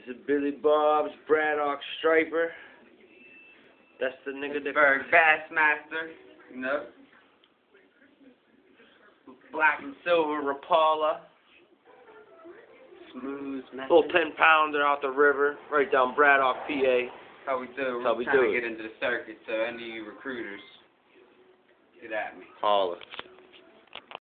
This is Billy Bob's Braddock Striper. That's the nigga that... Pittsburgh Bassmaster, you know. Black and silver Rapala. Smooth, Little 10-pounder out the river, right down Braddock, PA. How we do. How We're we trying do to it. get into the circuit, so any recruiters, get at me. Holla.